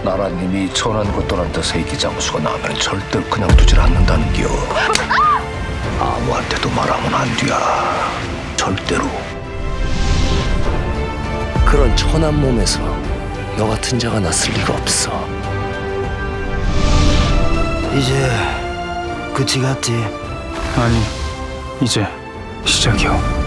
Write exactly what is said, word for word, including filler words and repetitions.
나라님이 천한 것들한테 세기 장수가 나면 절대로 그냥 두질 않는다는 겨. 아무한테도 말하면 안 돼야. 절대로. 그런 천한 몸에서 너 같은 자가 났을 리가 없어. 이제 끝이 같지? 아니, 이제 시작이요.